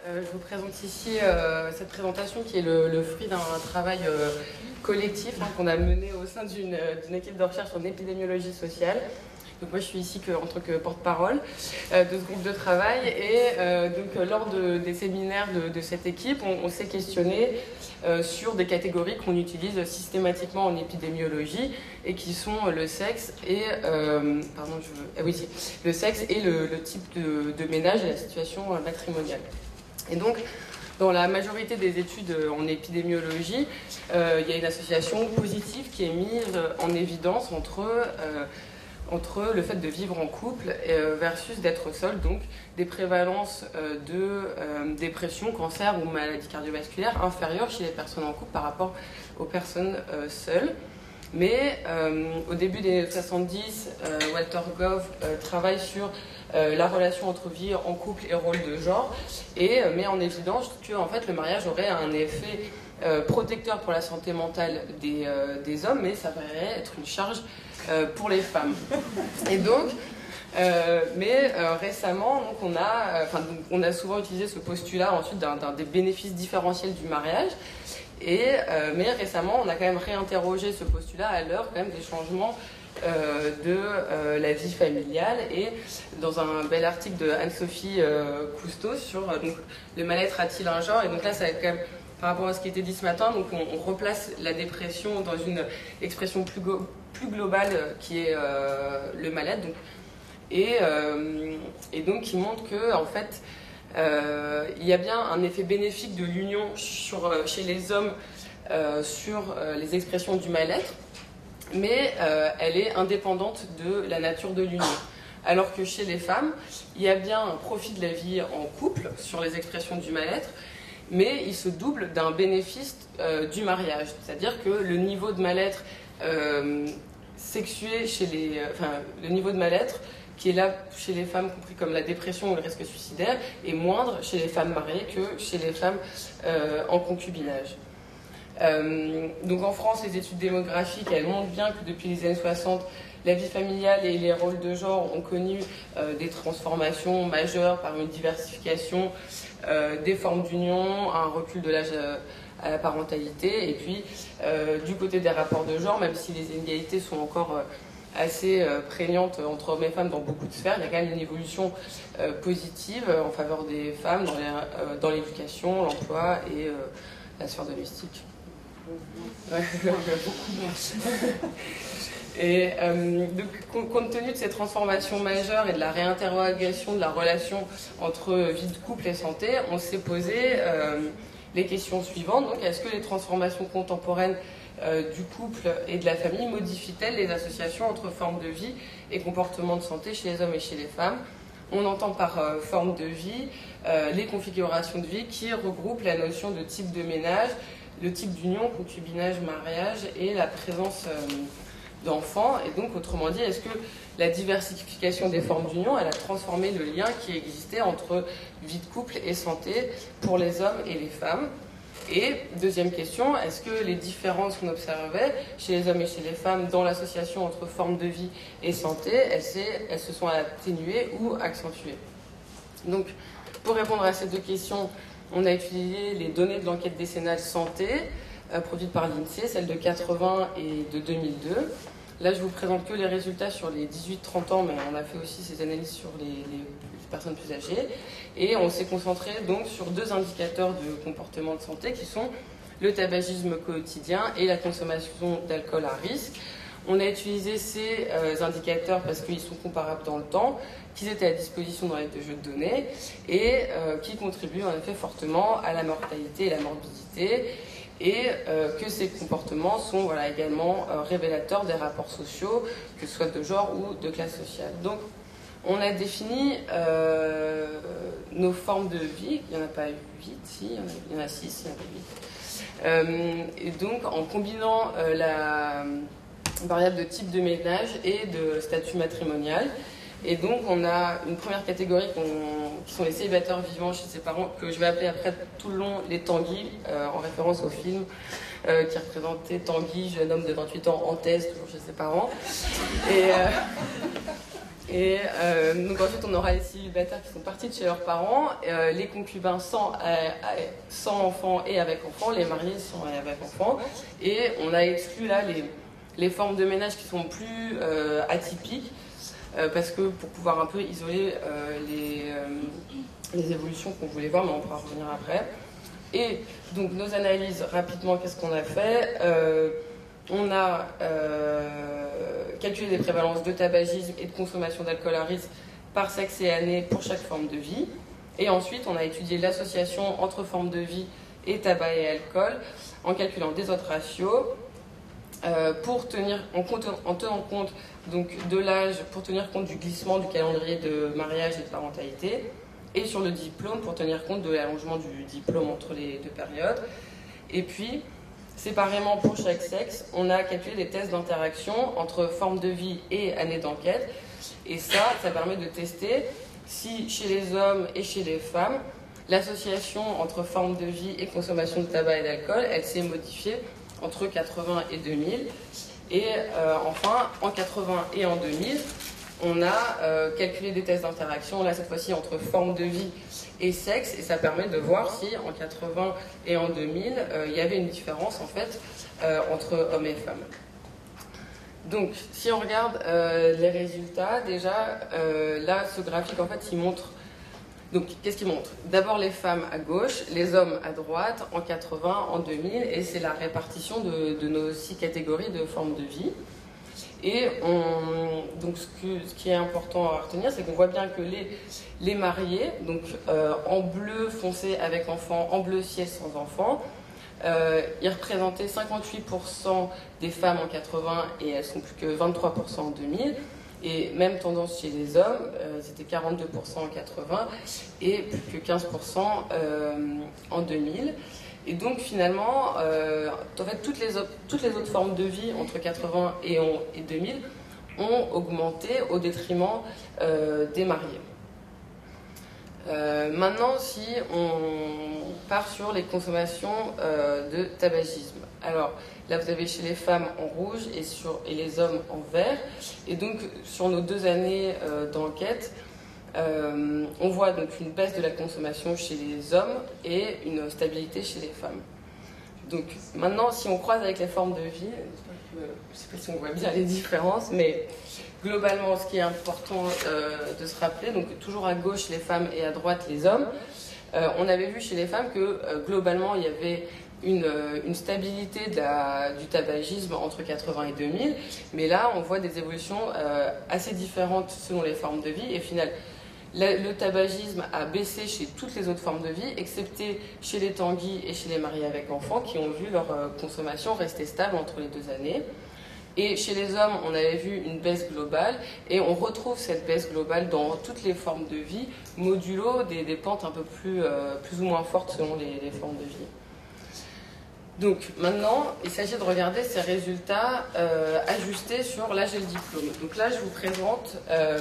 Je vous présente ici cette présentation qui est le fruit d'un travail collectif qu'on a mené au sein d'une équipe de recherche en épidémiologie sociale. Donc moi je suis ici en tant que porte-parole de ce groupe de travail et donc lors des séminaires de cette équipe, on s'est questionné sur des catégories qu'on utilise systématiquement en épidémiologie et qui sont le sexe et le sexe et le type de ménage et la situation matrimoniale. Et donc, dans la majorité des études en épidémiologie, il y a une association positive qui est mise en évidence entre le fait de vivre en couple versus d'être seul, donc des prévalences de dépression, cancer ou maladies cardiovasculaires inférieures chez les personnes en couple par rapport aux personnes seules. Mais au début des années 70, Walter Gove travaille sur la relation entre vie en couple et rôle de genre et met en évidence que en fait, le mariage aurait un effet protecteur pour la santé mentale des hommes, mais ça paraît être une charge pour les femmes. Et donc, récemment, donc on a souvent utilisé ce postulat ensuite des bénéfices différentiels du mariage. Mais récemment, on a quand même réinterrogé ce postulat à l'heure quand même des changements de la vie familiale. Et dans un bel article de Anne-Sophie Cousteau sur donc, le mal-être a-t-il un genre. Et donc là, ça quand même, par rapport à ce qui était dit ce matin, donc on replace la dépression dans une expression plus globale qui est le mal-être. Et donc qui montre que en fait, il y a bien un effet bénéfique de l'union chez les hommes sur les expressions du mal-être, mais elle est indépendante de la nature de l'union. Alors que chez les femmes, il y a bien un profit de la vie en couple sur les expressions du mal-être, mais il se double d'un bénéfice du mariage. C'est-à-dire que le niveau de mal-être sexué le niveau de mal-être qui est là chez les femmes, compris comme la dépression ou le risque suicidaire, est moindre chez les femmes mariées que chez les femmes en concubinage. Donc en France, les études démographiques, elles montrent bien que depuis les années 60, la vie familiale et les rôles de genre ont connu des transformations majeures par une diversification des formes d'union, un recul de l'âge à la parentalité, et puis du côté des rapports de genre, même si les inégalités sont encore assez prégnante entre hommes et femmes dans beaucoup de sphères, il y a quand même une évolution positive en faveur des femmes dans l'éducation, l'emploi et la sphère domestique. Ouais. Et donc, compte tenu de ces transformations majeures et de la réinterrogation de la relation entre vie de couple et santé, on s'est posé les questions suivantes. Donc, est-ce que les transformations contemporaines du couple et de la famille modifie-t-elle les associations entre formes de vie et comportements de santé chez les hommes et chez les femmes? On entend par forme de vie les configurations de vie qui regroupent la notion de type de ménage, le type d'union, concubinage, mariage et la présence d'enfants. Et donc, autrement dit, est-ce que la diversification des formes d'union, elle a transformé le lien qui existait entre vie de couple et santé pour les hommes et les femmes? Et deuxième question, est-ce que les différences qu'on observait chez les hommes et chez les femmes dans l'association entre forme de vie et santé, elles se sont atténuées ou accentuées? Donc, pour répondre à ces deux questions, on a utilisé les données de l'enquête décennale santé produite par l'INSEE, celles de 80 et de 2002. Là, je vous présente que les résultats sur les 18-30 ans, mais on a fait aussi ces analyses sur les personnes plus âgées. Et on s'est concentré donc sur deux indicateurs de comportement de santé qui sont le tabagisme quotidien et la consommation d'alcool à risque. On a utilisé ces indicateurs parce qu'ils sont comparables dans le temps, qu'ils étaient à disposition dans les deux jeux de données et qui contribuent en effet fortement à la mortalité et la morbidité. Et que ces comportements sont également révélateurs des rapports sociaux, que ce soit de genre ou de classe sociale. Donc, on a défini nos formes de vie. Il n'y en a pas 8, si, il y en a 6, il y en a 8. Et donc, en combinant la variable de type de ménage et de statut matrimonial. Et donc, on a une première catégorie qui sont les célibataires vivant chez ses parents, que je vais appeler après tout le long les Tanguy, en référence au film qui représentait Tanguy, jeune homme de 28 ans en thèse, toujours chez ses parents. Et donc ensuite, on aura les célibataires qui sont partis de chez leurs parents, les concubins sans enfants et avec enfants, les mariés sans et avec enfants. Et on a exclu là les formes de ménage qui sont plus atypiques, parce que pour pouvoir un peu isoler les évolutions qu'on voulait voir, mais on pourra revenir après. Et donc nos analyses, rapidement, qu'est-ce qu'on a fait? On a calculé des prévalences de tabagisme et de consommation d'alcool à risque par sexe et année pour chaque forme de vie. Et ensuite, on a étudié l'association entre forme de vie et tabac et alcool en calculant des autres ratios pour tenir en tenant compte donc, de l'âge, pour tenir compte du glissement du calendrier de mariage et de parentalité, et sur le diplôme pour tenir compte de l'allongement du diplôme entre les deux périodes. Et puis, séparément pour chaque sexe, on a calculé des tests d'interaction entre forme de vie et année d'enquête. Et ça permet de tester si chez les hommes et chez les femmes, l'association entre forme de vie et consommation de tabac et d'alcool, elle s'est modifiée entre 80 et 2000. Et enfin, en 80 et en 2000, on a calculé des tests d'interaction, là cette fois-ci entre forme de vie et sexe, et ça permet de voir si en 80 et en 2000, il y avait une différence en fait entre hommes et femmes. Donc, si on regarde les résultats, déjà, là, ce graphique, en fait, il montre... Donc, qu'est-ce qu'il montre? D'abord, les femmes à gauche, les hommes à droite, en 80, en 2000, et c'est la répartition de nos 6 catégories de formes de vie. Et donc, ce qui est important à retenir, c'est qu'on voit bien que les mariés, donc en bleu foncé avec enfant, en bleu ciel sans enfant, ils représentaient 58% des femmes en 80 et elles sont plus que 23% en 2000. Et même tendance chez les hommes, c'était 42% en 80 et plus que 15% en 2000. Et donc finalement, en fait, toutes les autres formes de vie entre 80 et 2000 ont augmenté au détriment des mariés. Maintenant, si on part sur les consommations de tabagisme. Alors là, vous avez chez les femmes en rouge et les hommes en vert. Et donc, sur nos 2 années d'enquête, on voit donc une baisse de la consommation chez les hommes et une stabilité chez les femmes. Donc maintenant, si on croise avec les formes de vie, je ne sais pas si on voit bien les différences, mais globalement, ce qui est important de se rappeler, donc toujours à gauche les femmes et à droite les hommes, on avait vu chez les femmes que globalement il y avait une stabilité du tabagisme entre 80 et 2000, mais là on voit des évolutions assez différentes selon les formes de vie, et finalement le tabagisme a baissé chez toutes les autres formes de vie, excepté chez les tanguis et chez les mariés avec enfants qui ont vu leur consommation rester stable entre les 2 années. Et chez les hommes, on avait vu une baisse globale, et on retrouve cette baisse globale dans toutes les formes de vie, modulo des pentes un peu plus ou moins fortes selon les formes de vie. Donc maintenant, il s'agit de regarder ces résultats ajustés sur l'âge et le diplôme. Donc là, je vous présente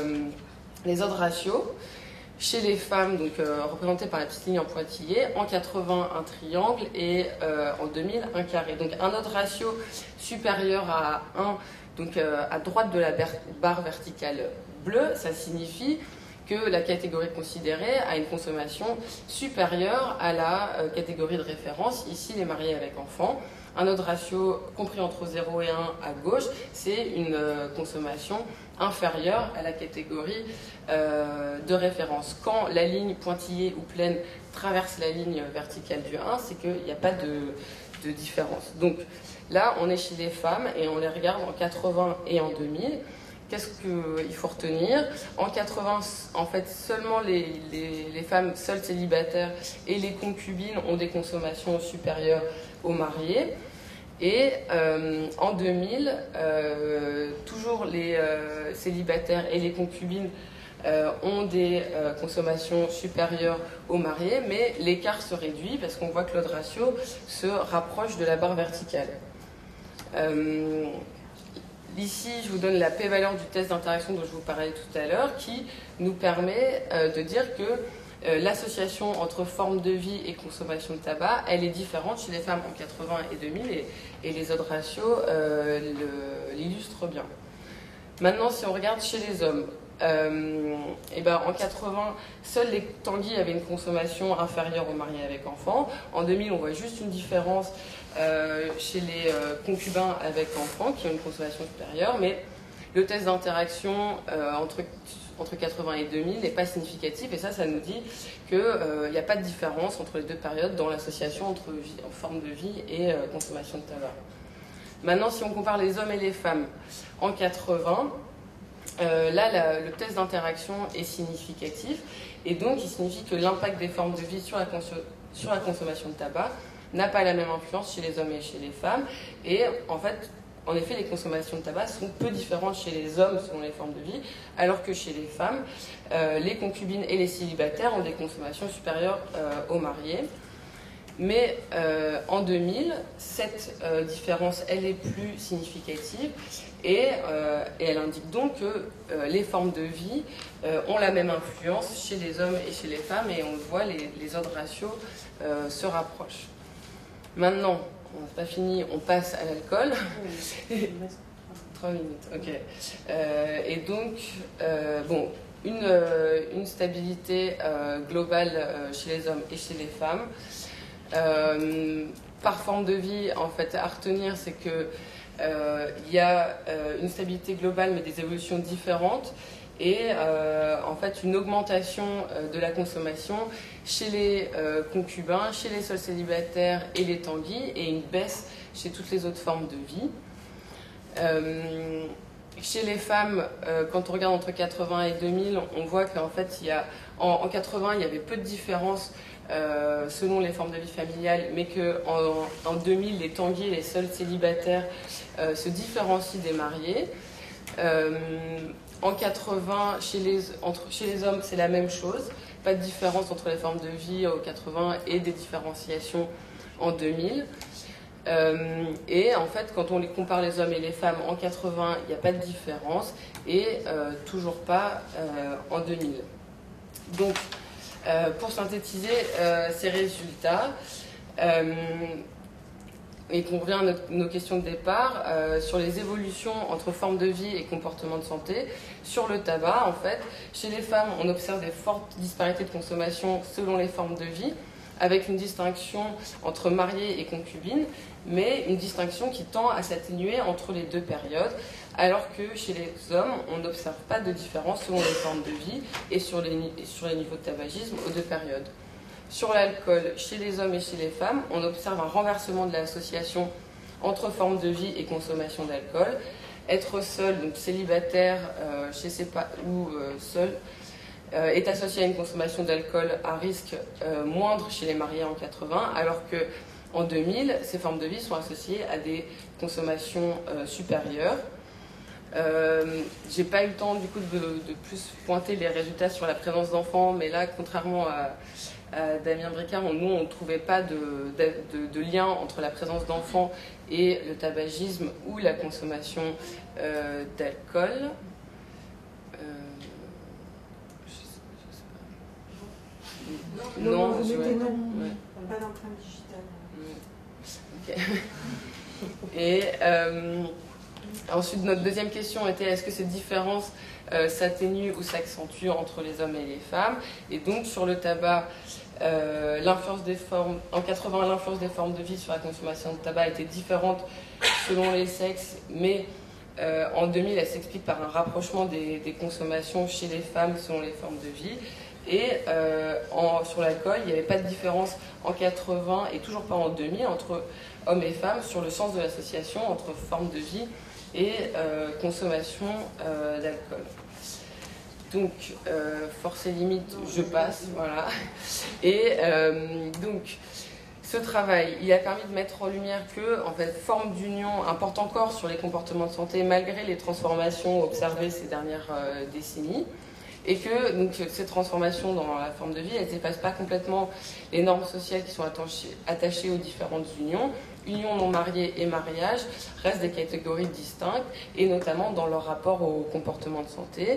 les autres ratios. Chez les femmes, donc représentées par la petite ligne en pointillé, en 80 un triangle et en 2000 un carré. Donc un autre ratio supérieur à 1, donc à droite de la barre verticale bleue, ça signifie que la catégorie considérée a une consommation supérieure à la catégorie de référence, ici les mariés avec enfants. Un autre ratio compris entre 0 et 1 à gauche, c'est une consommation inférieure à la catégorie de référence. Quand la ligne pointillée ou pleine traverse la ligne verticale du 1, c'est qu'il n'y a pas de différence. Donc là, on est chez les femmes et on les regarde en 80 et en 2000. Qu'est-ce qu'il faut retenir? En 80, en fait, seulement les femmes seules célibataires et les concubines ont des consommations supérieures aux mariés. Et en 2000, toujours les célibataires et les concubines ont des consommations supérieures aux mariés, mais l'écart se réduit parce qu'on voit que l'autre ratio se rapproche de la barre verticale. Ici, je vous donne la p-valeur du test d'interaction dont je vous parlais tout à l'heure, qui nous permet de dire que l'association entre forme de vie et consommation de tabac, elle est différente chez les femmes en 80 et 2000, et les autres ratios l'illustrent bien. Maintenant, si on regarde chez les hommes, et ben, en 80, seuls les Tanguy avaient une consommation inférieure aux mariés avec enfants. En 2000, on voit juste une différence chez les concubins avec enfants qui ont une consommation supérieure, mais le test d'interaction entre 80 et 2000 n'est pas significatif, et ça nous dit qu'il n'y a pas de différence entre les deux périodes dans l'association entre forme de vie et consommation de tabac. Maintenant, si on compare les hommes et les femmes en 80, là, le test d'interaction est significatif, et donc il signifie que l'impact des formes de vie sur la consommation de tabac n'a pas la même influence chez les hommes et chez les femmes, et en effet, les consommations de tabac sont peu différentes chez les hommes selon les formes de vie, alors que chez les femmes, les concubines et les célibataires ont des consommations supérieures aux mariés. Mais en 2000, cette différence, elle est plus significative, et elle indique donc que les formes de vie ont la même influence chez les hommes et chez les femmes, et on le voit, les ordres ratios se rapprochent. Maintenant, on n'a pas fini, on passe à l'alcool. 3 minutes, ok. Et donc, bon, une stabilité globale chez les hommes et chez les femmes. Par forme de vie, en fait, à retenir, c'est que il y a une stabilité globale, mais des évolutions différentes. Et en fait une augmentation de la consommation chez les concubins, chez les seuls célibataires et les tanguis, et une baisse chez toutes les autres formes de vie. Chez les femmes, quand on regarde entre 80 et 2000, on voit qu'en fait en 80 il y avait peu de différence selon les formes de vie familiales, mais qu'en 2000 les tanguis et les seuls célibataires se différencient des mariés. En 80, chez les hommes, c'est la même chose. Pas de différence entre les formes de vie au 80 et des différenciations en 2000. Et en fait, quand on les compare les hommes et les femmes en 80, il n'y a pas de différence, et toujours pas en 2000. Donc, pour synthétiser ces résultats, et qu'on revient à nos questions de départ, sur les évolutions entre formes de vie et comportements de santé, sur le tabac, en fait, chez les femmes, on observe des fortes disparités de consommation selon les formes de vie, avec une distinction entre mariés et concubines, mais une distinction qui tend à s'atténuer entre les deux périodes, alors que chez les hommes, on n'observe pas de différence selon les formes de vie et sur les niveaux de tabagisme aux deux périodes. Sur l'alcool, chez les hommes et chez les femmes, on observe un renversement de l'association entre formes de vie et consommation d'alcool. Être seul, donc célibataire ou seul, est associé à une consommation d'alcool à risque moindre chez les mariés en 80, alors qu'en 2000, ces formes de vie sont associées à des consommations supérieures. J'ai pas eu le temps du coup de plus pointer les résultats sur la présence d'enfants, mais là, contrairement à Damien Bricard, nous on ne trouvait pas de lien entre la présence d'enfants et le tabagisme ou la consommation d'alcool. Non, je mettez non. Ouais. Pas d'empreinte digitale. Ok. Et ensuite, notre deuxième question était: est-ce que ces différences s'atténuent ou s'accentuent entre les hommes et les femmes? Et donc, sur le tabac, l'influence des formes, en 80, l'influence des formes de vie sur la consommation de tabac était différente selon les sexes, mais en 2000, elle s'explique par un rapprochement des consommations chez les femmes selon les formes de vie. Et sur l'alcool, il n'y avait pas de différence en 80 et toujours pas en 2000 entre hommes et femmes sur le sens de l'association entre forme de vie et consommation d'alcool. Donc, force et limite, je passe, voilà. Et donc, ce travail, il a permis de mettre en lumière que, en fait, forme d'union importe encore sur les comportements de santé malgré les transformations observées ces dernières décennies. Et que donc, ces transformations dans la forme de vie, elles n'effacent pas complètement les normes sociales qui sont attachées aux différentes unions. Unions non mariées et mariage restent des catégories distinctes, et notamment dans leur rapport au comportement de santé.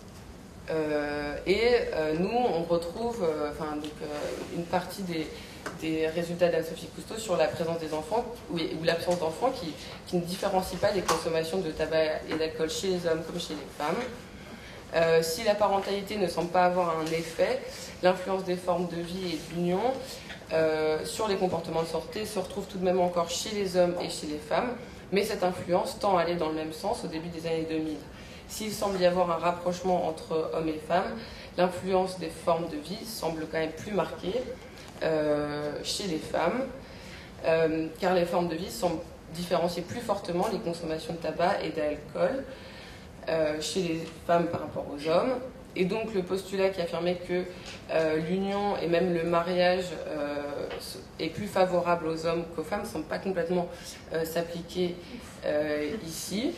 Nous, on retrouve une partie des résultats d'Anne-Sophie Cousteau sur la présence des enfants ou l'absence d'enfants qui ne différencie pas les consommations de tabac et d'alcool chez les hommes comme chez les femmes. Si la parentalité ne semble pas avoir un effet, l'influence des formes de vie et de l'union sur les comportements de santé se retrouve tout de même encore chez les hommes et chez les femmes, mais cette influence tend à aller dans le même sens au début des années 2000. S'il semble y avoir un rapprochement entre hommes et femmes, l'influence des formes de vie semble quand même plus marquée chez les femmes, car les formes de vie semblent différencier plus fortement les consommations de tabac et d'alcool chez les femmes par rapport aux hommes. Et donc le postulat qui affirmait que l'union et même le mariage est plus favorable aux hommes qu'aux femmes ne semble pas complètement s'appliquer ici.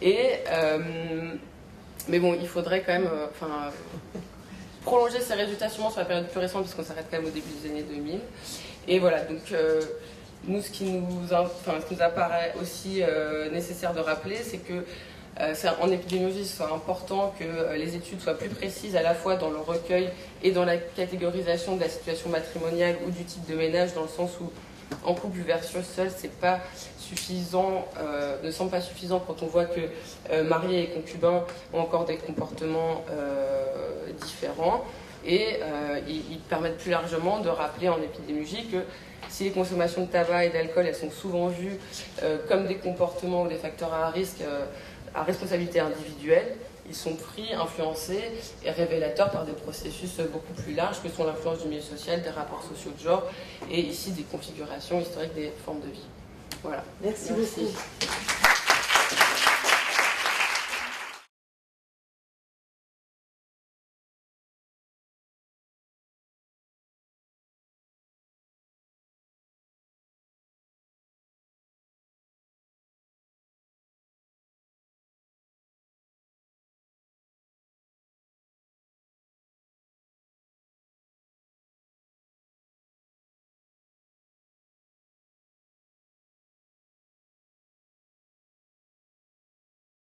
Mais bon, il faudrait quand même prolonger ces résultats sûrement sur la période plus récente, puisqu'on s'arrête quand même au début des années 2000. Et voilà, donc nous, ce qui nous apparaît aussi nécessaire de rappeler, c'est que en épidémiologie, il soit important que les études soient plus précises à la fois dans le recueil et dans la catégorisation de la situation matrimoniale ou du type de ménage, dans le sens où en couple versus seul, c'est pas suffisant, ne semble pas suffisant quand on voit que mariés et concubins ont encore des comportements différents. Et ils permettent plus largement de rappeler en épidémiologie que si les consommations de tabac et d'alcool, elles sont souvent vues comme des comportements ou des facteurs à risque à responsabilité individuelle, ils sont pris, influencés et révélateurs par des processus beaucoup plus larges que sont l'influence du milieu social, des rapports sociaux de genre et ici des configurations historiques des formes de vie. Voilà. Merci beaucoup.